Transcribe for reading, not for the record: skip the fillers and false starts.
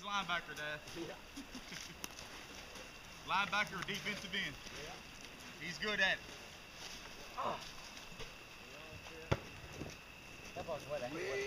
linebacker, Dad. Yeah. Linebacker or defensive end. Yeah. He's good at it. That ball's wet.